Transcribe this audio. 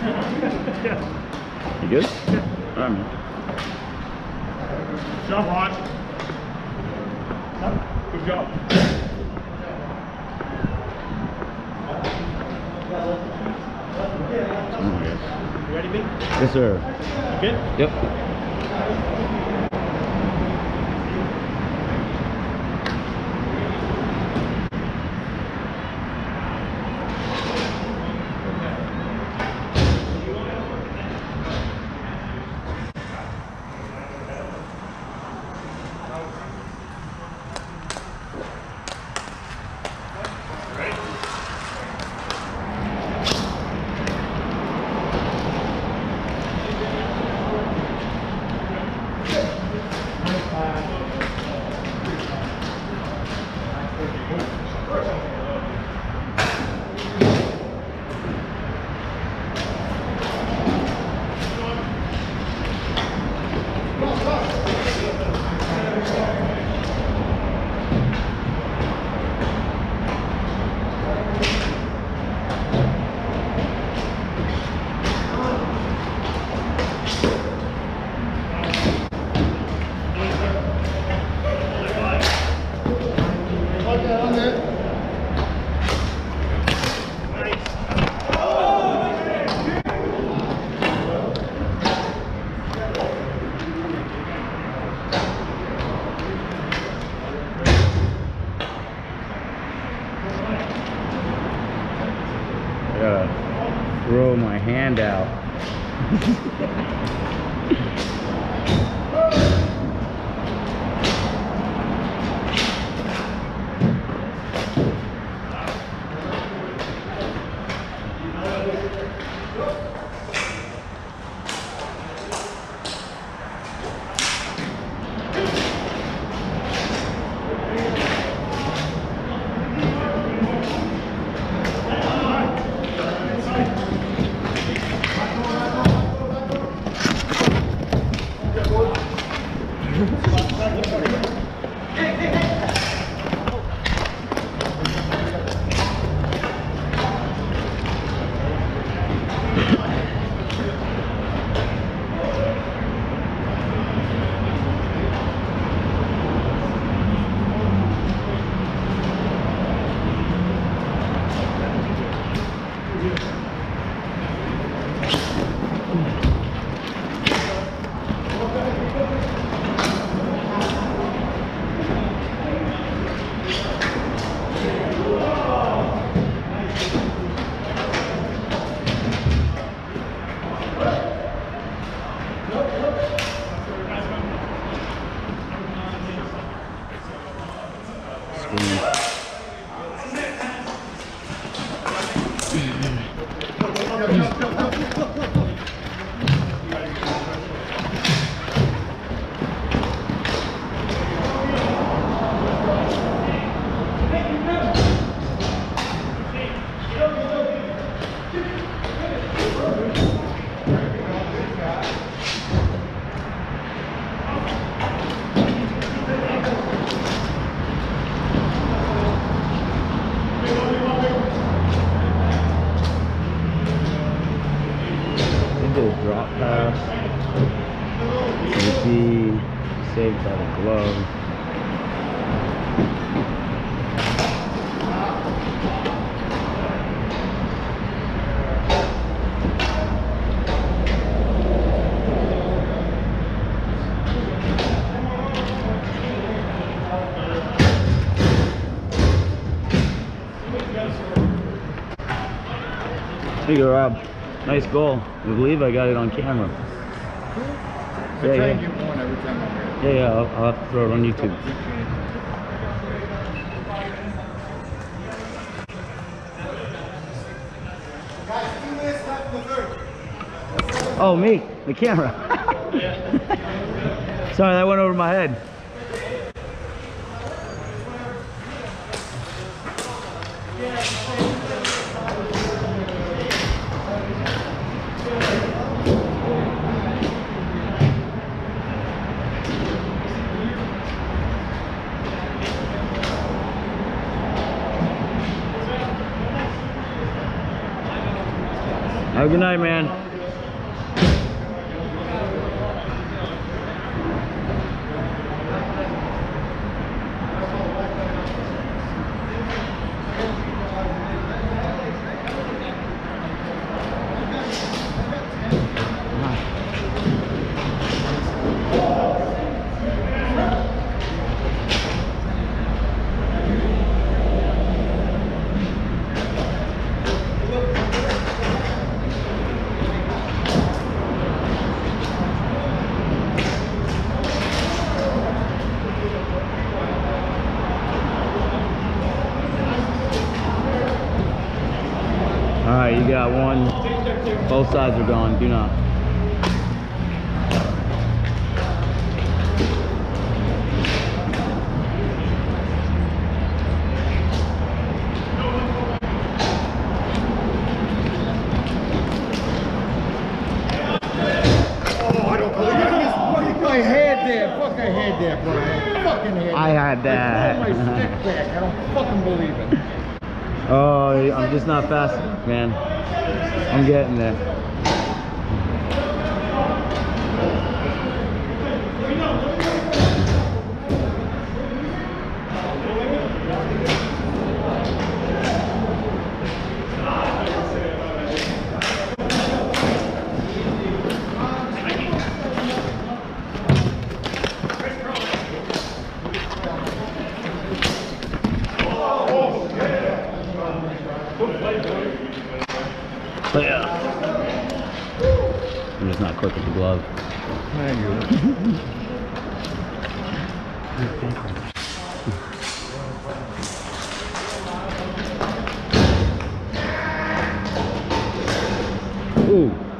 Yeah. You good? Yeah. All right, man. Good job, Hot. Good job. Oh, yes. You ready, Big? Yes, sir. Okay? Yep. Throw my hand out. Drop pass. You see, saved by the glove. There you go, Rob. Nice goal. I believe I got it on camera. I try and get one every time I'm here. Yeah, I'll have to throw it on YouTube. Oh, me, the camera. Sorry, that went over my head. Have a good night, man. Alright, you got one. Both sides are gone. Do not. Oh, I don't believe it. My head there. Fuck, I had that, Brian. Fucking head. I had that. I pulled my stick back. I don't fucking believe it. Oh, I'm just not fast, man. I'm getting there. But yeah, I'm just not quick with the glove. Ooh.